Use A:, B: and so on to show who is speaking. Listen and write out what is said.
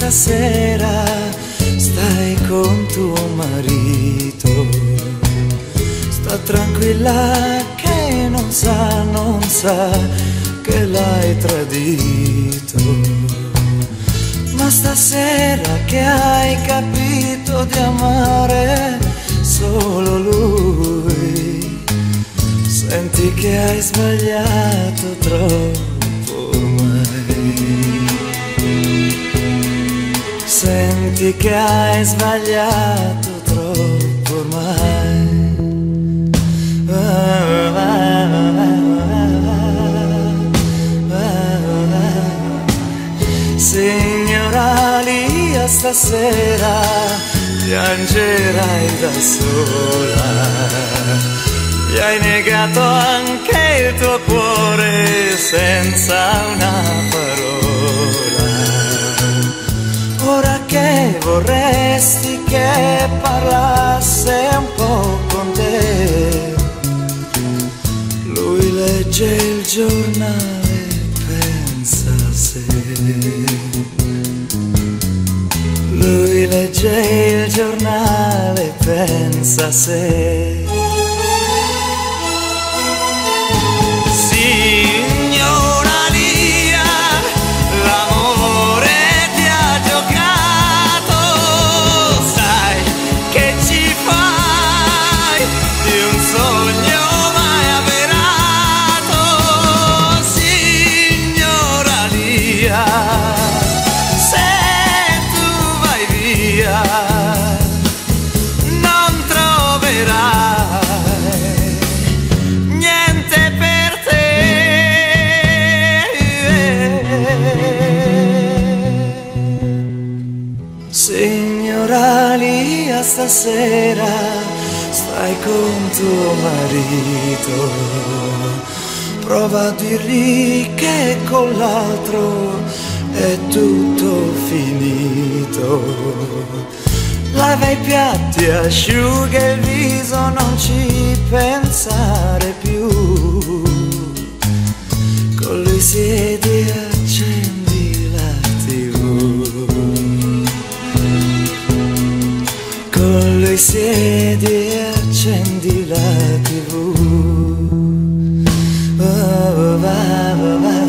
A: stasera stai con tuo marito. Sta tranquilla che non sa che l'hai tradito. Ma stasera che hai capito di amare solo lui, senti che hai sbagliato troppo ormai. Senti che hai sbagliato troppo ormai. Signora Lia, stasera piangerai da sola. Gli hai negato anche il tuo cuore senza una parola. Ora che vorresti che parlasse un po' con te, lui legge il giornale, pensa a sé. Lui legge il giornale, pensa a sé. Signora Lia, l'amore ti ha giocato, sai che ci fai di un sogno mai avverato. Signora Lia, se tu vai via non troverai niente per te. Signora Lia, stasera stai con tuo marito. Prova a dirgli che con l'altro è tutto finito. Lava i piatti, asciuga il viso, non ci pensare più. Con lui siedi e accendi la TV. Con lui siedi e accendi la TV. Oh, va, va, va.